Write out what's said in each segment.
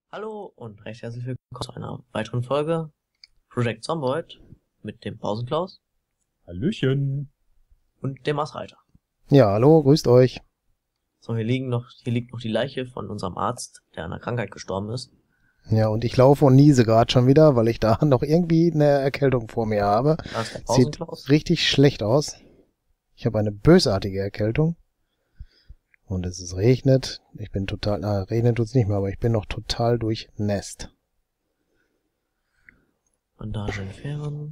Hallo und recht herzlich willkommen zu einer weiteren Folge Project Zomboid mit dem Pausenklaus Hallöchen. und dem Marsreiter. Ja, hallo, grüßt euch. So, hier liegt noch die Leiche von unserem Arzt, der an einer Krankheit gestorben ist. Ja, und ich laufe und niese gerade schon wieder, weil ich da noch irgendwie eine Erkältung vor mir habe. Da ist der Sieht Pausenklaus. richtig schlecht aus. Ich habe eine bösartige Erkältung. Und es regnet. Ich bin total, regnet tut's nicht mehr, aber ich bin noch total durchnässt. Bandage entfernen.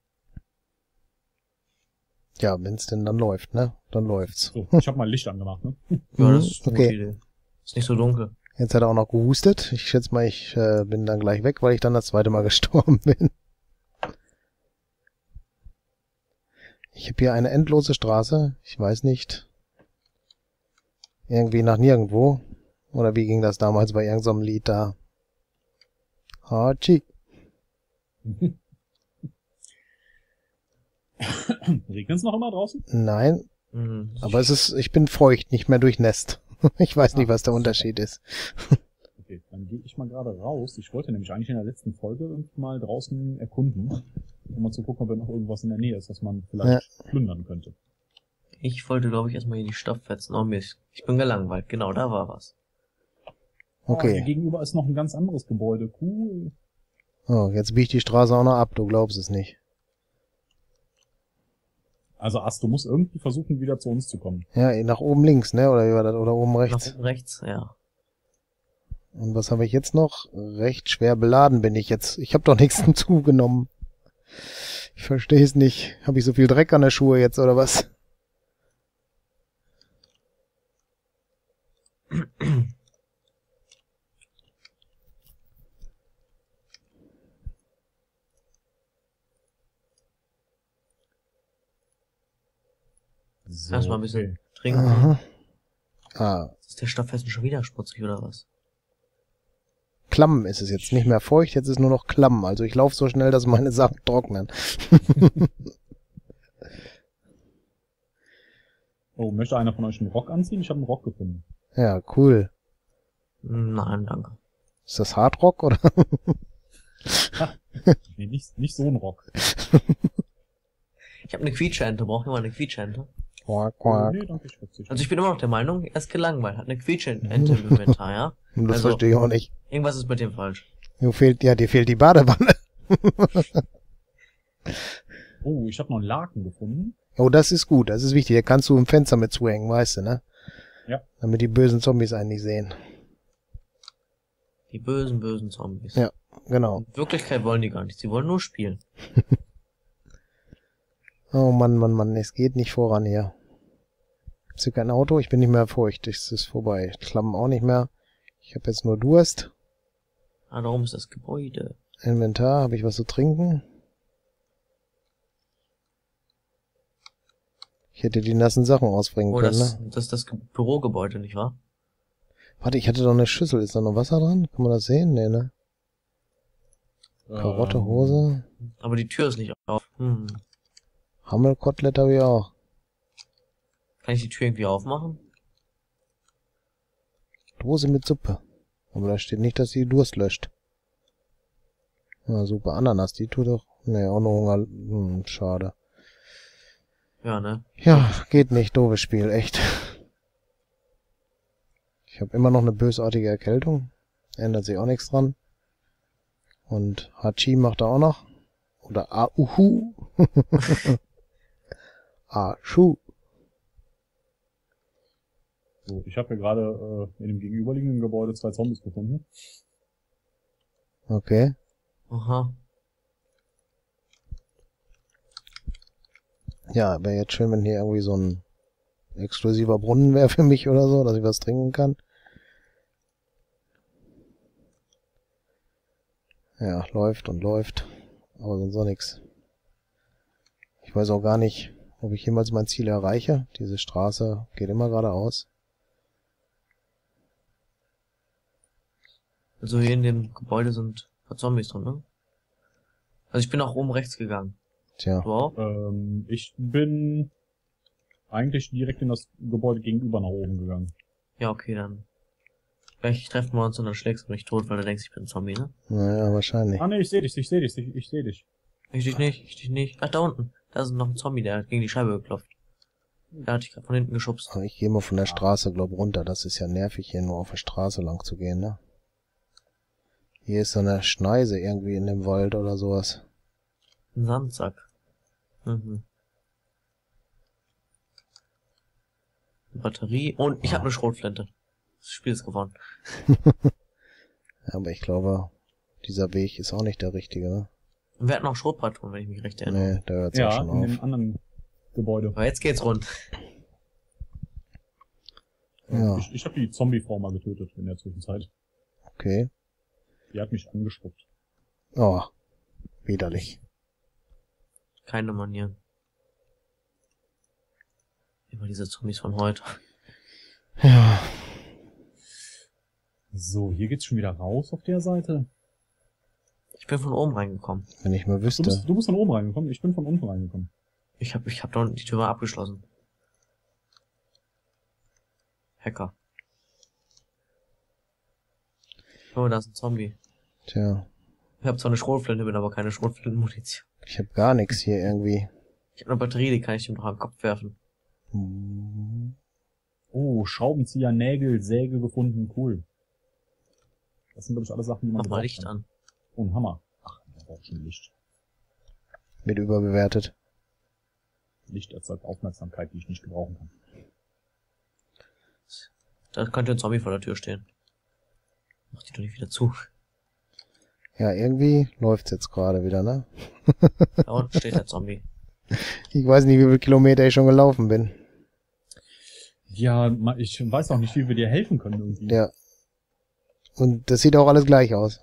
Ja, wenn's denn dann läuft, ne? Dann läuft's. So, ich habe mal Licht angemacht, ne? Ja, das ist eine Okay. gute Idee. Ist nicht so dunkel. Jetzt hat er auch noch gehustet. Ich schätze mal, ich bin dann gleich weg, weil ich dann das zweite Mal gestorben bin. Ich habe hier eine endlose Straße. Ich weiß nicht. Irgendwie nach nirgendwo. Oder wie ging das damals bei irgendeinem so Lied da? Hachi. Regnet es noch immer draußen? Nein, Mhm. aber ich bin feucht, nicht mehr durchnässt. Ich weiß nicht, was der Unterschied ist. Okay, dann gehe ich mal gerade raus. Ich wollte nämlich eigentlich in der letzten Folge irgendwie mal draußen erkunden, um mal zu gucken, ob da noch irgendwas in der Nähe ist, was man vielleicht plündern könnte. Ich wollte, glaube ich, erstmal hier die Stofffetzen. Oh Mist. Ich bin gelangweilt. Genau, da war was. Hier Okay. gegenüber ist noch ein ganz anderes Gebäude. Cool. Oh, jetzt biege ich die Straße auch noch ab, du glaubst es nicht. Also Ast, du musst irgendwie versuchen, wieder zu uns zu kommen. Ja, nach oben links, ne? Oder wie war das? Oder oben rechts? Nach oben rechts, ja. Und was habe ich jetzt noch? Recht schwer beladen bin ich jetzt. Ich habe doch nichts zugenommen. Ich verstehe es nicht. Habe ich so viel Dreck an der Schuhe jetzt oder was? So, Erstmal ein bisschen okay. trinken. Aha. Ah, Ist der Stofffetzen schon wieder schmutzig oder was? Klamm ist es jetzt. Nicht mehr feucht, jetzt ist nur noch Klamm. Also ich laufe so schnell, dass meine Sachen trocknen. Oh, möchte einer von euch einen Rock anziehen? Ich habe einen Rock gefunden. Ja, cool. Nein, danke. Ist das Hardrock oder? Nee, nicht so ein Rock. Ich habe eine Quietscheente. Braucht jemand eine Quietscheente? Quack, quack. Nee, danke, ich verzichte. Also ich bin immer noch der Meinung, er ist gelangweilt, hat eine Quietscheente im Inventar, ja? Das Also- verstehe ich auch nicht. Irgendwas ist mit dem falsch. Dir fehlt die Badewanne. Oh, ich habe noch einen Laken gefunden. Oh, das ist gut, das ist wichtig. Da kannst du im Fenster mit zuhängen, weißt du, ne? Ja. Damit die bösen Zombies einen nicht sehen. Die bösen Zombies. Ja. Genau. In Wirklichkeit wollen die gar nicht, sie wollen nur spielen. Oh Mann, Mann, Mann, es geht nicht voran hier. Ist hier kein Auto? Ich bin nicht mehr feucht. Es ist vorbei. Klamm auch nicht mehr. Ich habe jetzt nur Durst. Ah, darum ist das Gebäude. Inventar, habe ich was zu trinken? Ich hätte die nassen Sachen ausbringen Oh, können, das ne? ist das Bürogebäude, nicht wahr? Warte, ich hatte doch eine Schüssel. Ist da noch Wasser dran? Kann man das sehen? Nee, ne? Karotte, Hose. Aber die Tür ist nicht auf. Hammelkotelett habe ich auch. Kann ich die Tür irgendwie aufmachen? Dose mit Suppe. Aber da steht nicht, dass sie Durst löscht. Na super, Ananas, die tut doch... Nee, auch noch Hunger. Schade. Ja, ne? Ja, geht nicht, doofes Spiel, echt. Ich habe immer noch eine bösartige Erkältung. Ändert sich auch nichts dran. Und Hachi macht er auch noch. Oder Auhu. Aschu. So, ich habe hier gerade in dem gegenüberliegenden Gebäude 2 Zombies gefunden. Okay. Aha. Ja, wäre jetzt schön, wenn hier irgendwie so ein exklusiver Brunnen wäre für mich oder so, dass ich was trinken kann. Ja, läuft und läuft. Aber sonst auch nix. Ich weiß auch gar nicht, ob ich jemals mein Ziel erreiche. Diese Straße geht immer geradeaus. Also hier in dem Gebäude sind ein paar Zombies drin, ne? Also ich bin nach oben rechts gegangen. Tja. Du auch? Ich bin eigentlich direkt in das Gebäude gegenüber nach oben gegangen. Ja, okay, dann Gleich treffen wir uns und dann schlägst du mich tot, weil du denkst, ich bin ein Zombie, ne? Naja, wahrscheinlich. Ah ne, ich sehe dich, ich sehe dich, ich sehe dich. Ich dich nicht. Ach, da unten. Da ist noch ein Zombie, der hat gegen die Scheibe geklopft. Da hatte ich gerade von hinten geschubst. Aber ich gehe mal von der Straße, glaub, runter. Das ist ja nervig, hier nur auf der Straße lang zu gehen, ne? Hier ist so eine Schneise irgendwie in dem Wald oder sowas. Ein Sandsack. Mhm. Eine Batterie. Und ich habe eine Schrotflinte. Das Spiel ist gewonnen. Ja, aber ich glaube, dieser Weg ist auch nicht der richtige, ne? Und wir hatten auch Schrotpatronen, wenn ich mich recht erinnere. Nee, da hört's auch Ja, schon in auf. dem anderen Gebäude. Aber jetzt geht's rund. Ja, Ich habe die Zombie-Frau mal getötet in der Zwischenzeit. okay. Die hat mich angespuckt. Oh, widerlich. Keine Manieren. Immer diese Zombies von heute. Ja, So, hier geht's schon wieder raus auf der Seite. Ich bin von oben reingekommen. wenn ich mal Du wüsste. bist von oben reingekommen, ich bin von unten reingekommen. Ich hab da unten die Tür mal abgeschlossen. Hacker. Oh, da ist ein Zombie. Tja, Ich hab zwar eine Schrotflinte, bin aber keine Schrotflintenmunition. ich habe gar nichts hier irgendwie. Ich habe eine Batterie, die kann ich ihm noch am Kopf werfen. Hm, Oh, Schraubenzieher, Nägel, Säge gefunden, cool. Das sind, glaube ich, alle Sachen, die man Mach mal braucht. Licht an. Oh, ein Hammer. Ach, man braucht schon Licht. wird überbewertet. Licht erzeugt Aufmerksamkeit, die ich nicht gebrauchen kann. Da könnte ein Zombie vor der Tür stehen. Mach die doch nicht wieder zu. Ja, irgendwie läuft's jetzt gerade wieder, ne? Da unten steht der Zombie. Ich weiß nicht, wie viele Kilometer ich schon gelaufen bin. Ja, ich weiß auch nicht, wie wir dir helfen können irgendwie. Ja. Und das sieht auch alles gleich aus.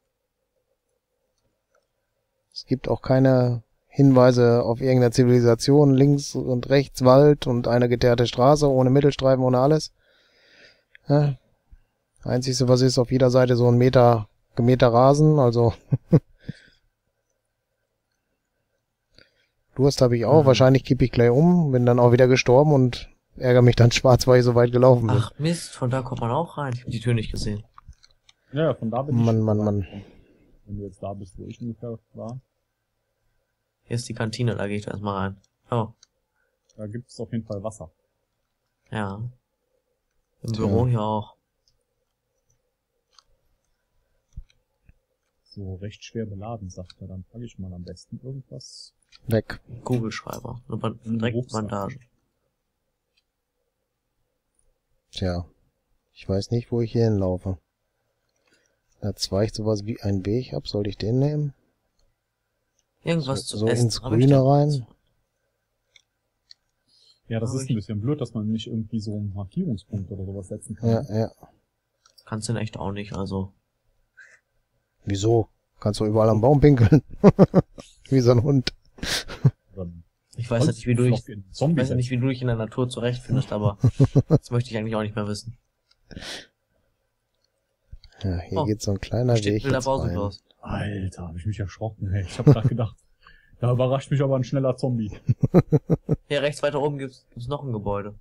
Es gibt auch keine Hinweise auf irgendeine Zivilisation. Links und rechts Wald und eine geteerte Straße ohne Mittelstreifen, ohne alles. Ja. Einzigste, was ist, auf jeder Seite so ein gemähter Rasen, also Durst habe ich auch. Mhm. Wahrscheinlich kippe ich gleich um, bin dann auch wieder gestorben und ärgere mich dann schwarz, weil ich so weit gelaufen bin. Ach Mist, von da kommt man auch rein. Ich habe die Tür nicht gesehen. Ja, von da bin ich. Mann. Wenn du jetzt da bist, wo ich ungefähr war, Hier ist die Kantine, da gehe ich da erstmal rein. Oh, da gibt es auf jeden Fall Wasser. ja. Im Tja. Büro hier auch. So recht schwer beladen, sagt er. Dann packe ich mal am besten irgendwas. Weg. Kugelschreiber. Eine Ein direkt Rucksack. Bandage. Tja. Ich weiß nicht, wo ich hier hinlaufe. Da zweicht sowas wie ein Weg ab. Soll ich den nehmen? Irgendwas zu So essen. ins Hab ich Grüne da? rein? Ja, das Aber ist ein bisschen blöd, dass man nicht irgendwie so einen Markierungspunkt oder sowas setzen kann. Ja. Kannst du in echt auch nicht, also. Wieso? Kannst du überall am Baum pinkeln. Wie so ein Hund. Oder Ich weiß ja nicht, wie du dich, Holzblock in ich Zombie weiß ja nicht, setzen. wie du dich in der Natur zurechtfindest, aber das möchte ich eigentlich auch nicht mehr wissen. Ja, hier Oh, geht so ein kleiner Steht Weg Bilder jetzt rein. pausenlos. Alter, hab ich mich erschrocken, ey. Ich hab grad gedacht, da überrascht mich aber ein schneller Zombie. Hier rechts weiter oben gibt's noch ein Gebäude.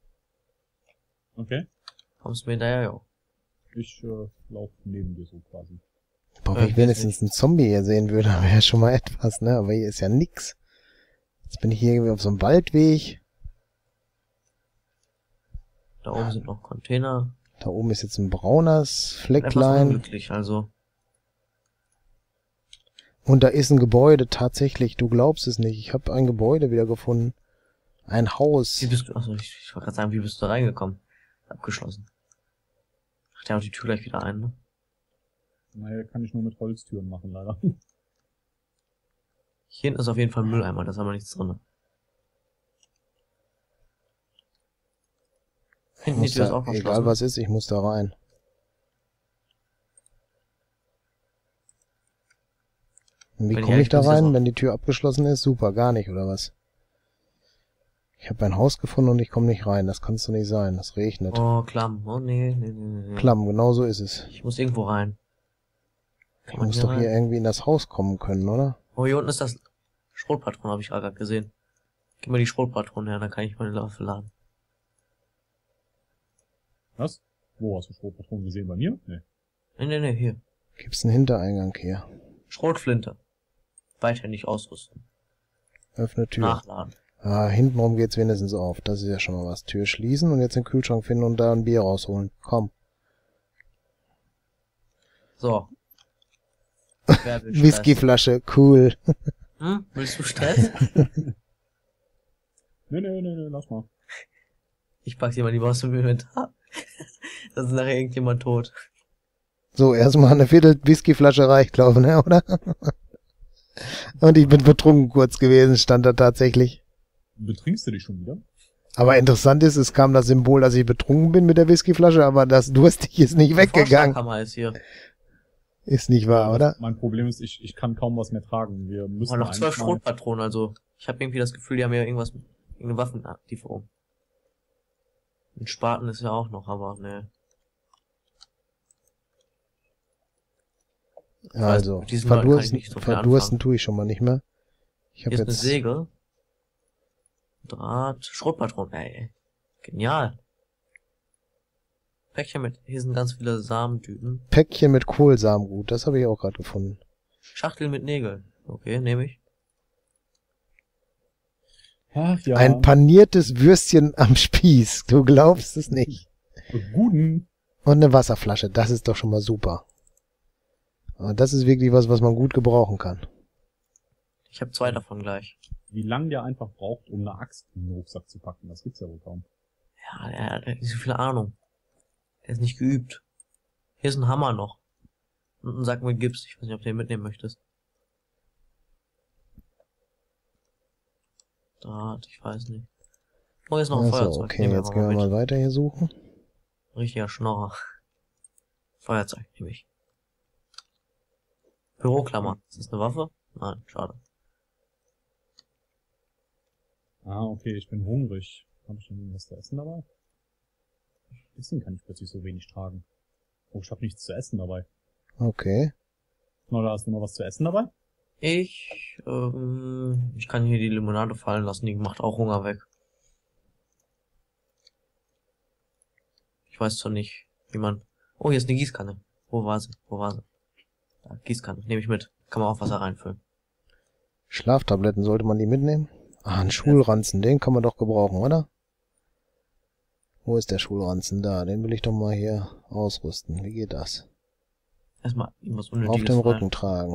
Okay? Kommst du mir hinterher, jo. Ich laufe neben dir so quasi. Boah, wenn ich wenigstens einen Zombie hier sehen würde, wäre schon mal etwas, ne? Aber hier ist ja nix. Jetzt bin ich hier irgendwie auf so einem Waldweg. Da oben sind noch Container. Da oben ist jetzt ein braunes Etwas Flecklein. unglücklich, also. Und da ist ein Gebäude, tatsächlich. Du glaubst es nicht. Ich habe ein Gebäude wieder gefunden. Ein Haus. Wie bist du, achso, ich wollte gerade sagen, wie bist du da reingekommen? Abgeschlossen. Ach, der haut die Tür gleich wieder ein, ne? Naja, kann ich nur mit Holztüren machen, leider. Hier hinten ist auf jeden Fall ein Mülleimer, da ist aber nichts drin. Hinten die Muss Tür ist da, auch egal verschlossen. was ist, ich muss da rein. Und wie Wenn ich komme ich ehrlich da bin, ist das rein, auch- wenn die Tür abgeschlossen ist? Super, gar nicht, oder was? Ich habe ein Haus gefunden und ich komme nicht rein. Das kann's doch nicht sein. Das regnet. Oh, Klamm. Oh, nee. Klamm, genau so ist es. Ich muss irgendwo rein. Ich Kann man muss hier doch hier rein? irgendwie in das Haus kommen können, oder? Oh, hier unten ist das Schrotpatron, habe ich gerade gesehen. Gib mir die Schrotpatronen her, dann kann ich meine Waffe laden. Was? Wo hast du Schrotpatronen gesehen? Bei mir? Nee. Nee, hier. Gibt's einen Hintereingang hier? Schrotflinte. Weiter nicht ausrüsten. Öffne Tür. Nachladen. Ah, hintenrum geht's wenigstens auf. Das ist ja schon mal was. Tür schließen und jetzt den Kühlschrank finden und da ein Bier rausholen. Komm. So. Wer will Stress? Whiskyflasche, cool. Hm? Willst du Stress? Nee, lass mal. Ich pack die mal lieber aus dem Inventar. Da ist nachher irgendjemand tot. So, erstmal eine Viertel Whiskyflasche reicht, glaube ich, ne, oder? Und ich bin betrunken kurz gewesen, stand da tatsächlich. Betrinkst du dich schon wieder? Aber interessant ist, es kam das Symbol, dass ich betrunken bin mit der Whiskyflasche, aber das durstig ist nicht weggegangen. Vorschlaghammer ist hier. Ist nicht wahr, oder? Mein Problem ist, ich kann kaum was mehr tragen. Wir müssen Aber noch 12 eigentlich mal- Schrotpatronen, also. Ich habe irgendwie das Gefühl, die haben ja irgendwas, irgendeine Waffenlieferung. Ein Spaten ist ja auch noch, aber ne. Also, mit diesen Leuten kann ich verdursten, nicht so viel verdursten tue ich schon mal nicht mehr. Ich habe Hier ist eine jetzt Säge. Draht, Schrotpatronen, ey. Genial. Päckchen mit, hier sind ganz viele Samentüten. Päckchen mit Kohlsamengut, das habe ich auch gerade gefunden. Schachtel mit Nägeln. Okay, nehme ich. Ach ja. Ein paniertes Würstchen am Spieß, du glaubst es nicht. Guten. Und eine Wasserflasche, das ist doch schon mal super. Aber das ist wirklich was, was man gut gebrauchen kann. Ich habe 2 davon gleich. Wie lange der einfach braucht, um eine Axt in den Rucksack zu packen, das gibt's ja wohl kaum. Ja, der hat nicht so viel Ahnung. Der ist nicht geübt. Hier ist ein Hammer noch. Und ein Sack mit Gips. Ich weiß nicht, ob du den mitnehmen möchtest. Draht, ich weiß nicht. Oh, hier ist noch ein Also, Feuerzeug. okay, Nehmen wir jetzt aber gehen wir mit. mal weiter hier suchen. Richtiger Schnorrer. Feuerzeug nehme ich. Büroklammer. Ist das eine Waffe? Nein, schade. Ah, okay, ich bin hungrig. Habe ich denn irgendwas zu essen dabei? Deswegen kann ich plötzlich so wenig tragen. Oh, ich habe nichts zu essen dabei. Okay. Na, da hast du noch was zu essen dabei? Ich kann hier die Limonade fallen lassen. Die macht auch Hunger weg. Ich weiß zwar nicht, wie man... Oh, hier ist eine Gießkanne. Wo war sie? Wo war sie? Da, Gießkanne. Nehme ich mit. Kann man auch Wasser reinfüllen. Schlaftabletten, sollte man die mitnehmen? Ah, ein Schulranzen, den kann man doch gebrauchen, oder? Wo ist der Schulranzen? Da, den will ich doch mal hier ausrüsten. Wie geht das? Erstmal irgendwas Unnötiges Auf dem rein. Rücken tragen.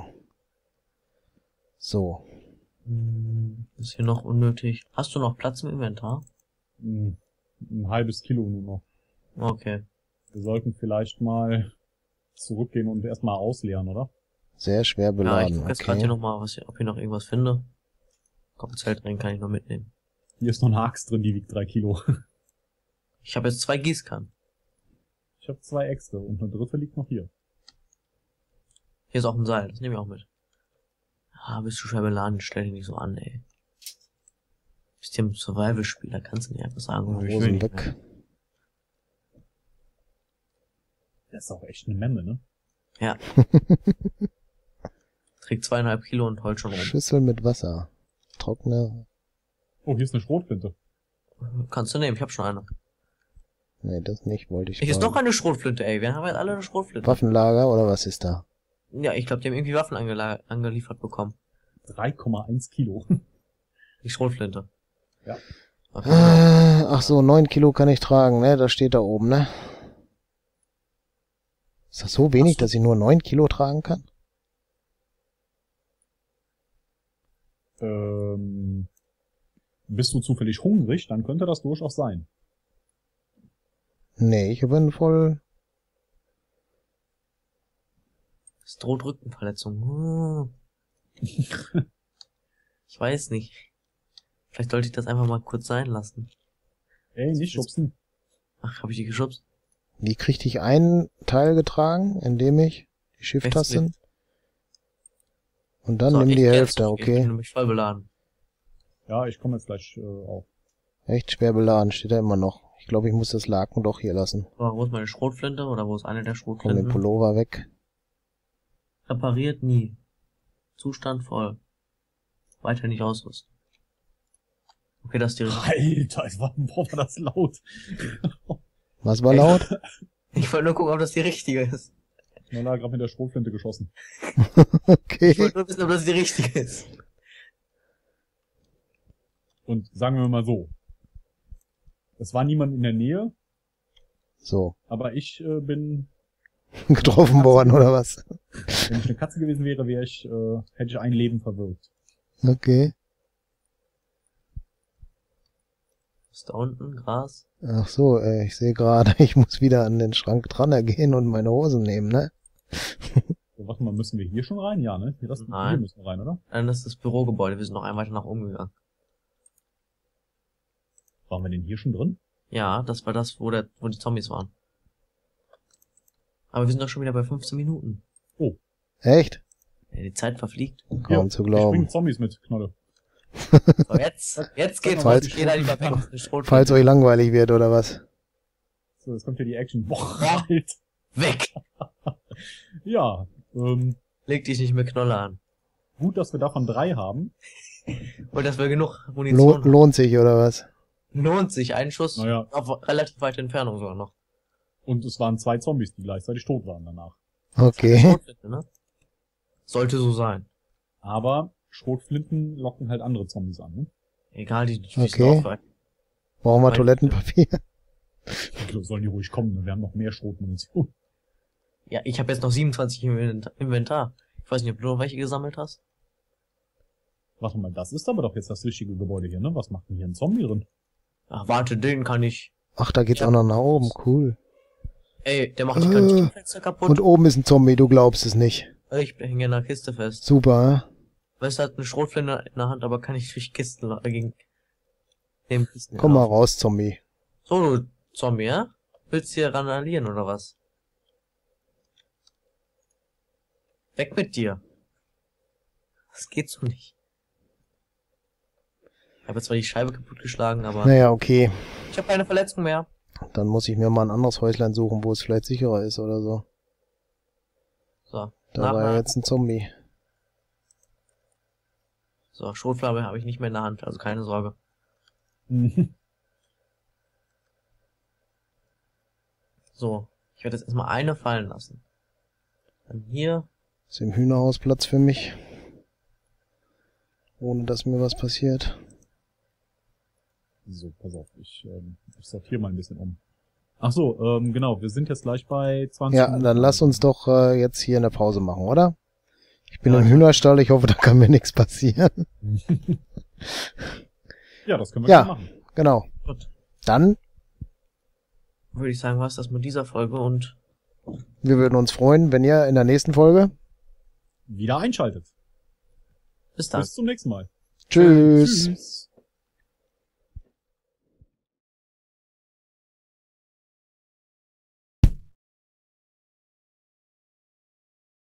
So. Ist hier noch unnötig. Hast du noch Platz im Inventar? Ein halbes Kilo nur noch. Okay. Wir sollten vielleicht mal zurückgehen und erstmal ausleeren, oder? Sehr schwer Ja, ich beladen. guck jetzt gerade hier Okay. nochmal, ob ich noch irgendwas finde. Kopfzeltring kann ich noch mitnehmen. Hier ist noch eine Axt drin, die wiegt 3 Kilo. Ich habe jetzt 2 Gießkannen. Ich habe 2 Äxte und eine dritte liegt noch hier. Hier ist auch ein Seil, das nehme ich auch mit. Ah, bist du schwer beladen, stell dich nicht so an, ey. Bist hier im Survival-Spiel, da kannst du nicht einfach sagen, ich will Hosen nicht weg. mehr. Das ist auch echt eine Memme, ne? Ja. Trägt 2,5 Kilo und heult schon rum. Schüssel mit Wasser. Trockene. Oh, hier ist eine Schrotflinte. Kannst du nehmen, ich hab schon eine. Nee, das nicht, wollte ich Hier ist fragen. noch eine Schrotflinte, ey. Wir haben jetzt alle eine Schrotflinte. Waffenlager oder was ist da? Ja, ich glaube, die haben irgendwie Waffen angeliefert bekommen. 3,1 Kilo. Die Schrotflinte. Ja. Okay. Ach so, 9 Kilo kann ich tragen, ne? Das steht da oben, ne? Ist das so wenig, Ach so. dass ich nur 9 Kilo tragen kann? Bist du zufällig hungrig, dann könnte das durchaus sein. Nee, ich bin voll... Es droht Rückenverletzung. Ich weiß nicht. Vielleicht sollte ich das einfach mal kurz sein lassen. Ey, nicht schubsen. Ach, habe ich die geschubst? Wie kriegte ich einen Teil getragen, indem ich die Shift-Taste... Rechtsklick. Und dann So, nimm ich die geh jetzt Hälfte, zurück. Ich bin okay? nämlich voll beladen. Ja, ich komme jetzt gleich auf. Echt schwer beladen, steht da immer noch. Ich glaube, ich muss das Laken doch hier lassen. So, wo ist meine Schrotflinte? Oder wo ist eine der Komm, den Schrotflinten? Pullover weg. Repariert nie. Zustand voll. Weiter nicht ausrüsten. Okay, das ist die richtige. Alter, boah, war das laut. Was war Ey. laut? Ich wollte nur gucken, ob das die richtige ist. Schneller gerade mit der Schrotflinte geschossen. Okay. Ich wollte nur wissen, ob das die richtige ist. Und sagen wir mal so. Es war niemand in der Nähe, So. aber ich bin, Getroffen worden, oder was? wenn ich eine Katze gewesen wäre, hätte ich ein Leben verwirkt. Okay. Ist da unten Gras? Ach so, ich sehe gerade, ich muss wieder an den Schrank dran gehen und meine Hosen nehmen, ne? So, warte mal, müssen wir hier schon rein? Ja, ne? Hier Nein. müssen wir rein, oder? Nein, das ist das Bürogebäude. Wir sind noch ein weiter nach oben gegangen. Waren wir denn hier schon drin? Ja, das war das, wo die Zombies waren. Aber wir sind doch schon wieder bei 15 Minuten. Echt? Ja, die Zeit verfliegt. Kaum zu Ich glauben. bringe Zombies mit, Knolle. So, jetzt geht's Falls- los. Jeder lieber weg auf den Schrotflinte. Falls euch langweilig wird, oder was? So, jetzt kommt hier die Action. Boah, halt. Weg! Ja, Leg dich nicht mit Knolle an. gut, dass wir davon 3 haben. Und dass wir genug Munition haben. Lohnt sich, oder was? Lohnt sich. Ein Schuss Naja, auf relativ weite Entfernung sogar noch. und es waren 2 Zombies, die gleichzeitig tot waren danach. Okay. Schrotflinte, ne? Sollte so sein. Aber Schrotflinten locken halt andere Zombies an, ne? Egal, die Okay. sind auch weit. Brauchen wir Toilettenpapier? Also sollen die ruhig kommen, ne? Wir haben noch mehr Schrotmunition. Ja, ich habe jetzt noch 27 im Inventar. Ich weiß nicht, ob du noch welche gesammelt hast. Warte mal, das ist aber doch jetzt das richtige Gebäude hier, ne? Was macht denn hier ein Zombie drin? Ach, warte, den kann ich. Ach, da geht's auch noch nach oben. Cool. Ey, der macht die Kantinenfenster kaputt. Und oben ist ein Zombie, du glaubst es nicht. Ich hänge in der Kiste fest. Super, Weißt du, hat eine Schrotflinte in der Hand, aber kann ich durch Kisten gegen neben Kisten komm mal laufen. raus, Zombie. So, du Zombie, ja? Willst du hier randalieren oder was? Weg mit dir. Das geht so nicht. Ich habe zwar die Scheibe kaputtgeschlagen, aber Naja, okay. ich habe keine Verletzung mehr. Dann muss ich mir mal ein anderes Häuslein suchen, wo es vielleicht sicherer ist oder so. So, Da war ja jetzt ein Zombie. So, Schrotflamme habe ich nicht mehr in der Hand, also keine Sorge. So, ich werde jetzt erstmal eine fallen lassen. Dann hier. Ist im Hühnerhaus Platz für mich? Ohne dass mir was passiert. So, pass auf, ich sortiere mal ein bisschen um. Ach so, genau, wir sind jetzt gleich bei 20 Ja, Minuten. dann lass uns doch jetzt hier eine Pause machen, oder? Ich bin Ja, im ich- Hühnerstall, ich hoffe, da kann mir nichts passieren. Ja, das können wir Ja. schon machen. Genau. Gut. Dann, Würde ich sagen, was das mit dieser Folge und wir würden uns freuen, wenn ihr in der nächsten Folge. Wieder einschaltet. bis dann. Bis zum nächsten Mal. Tschüss. Tschüss.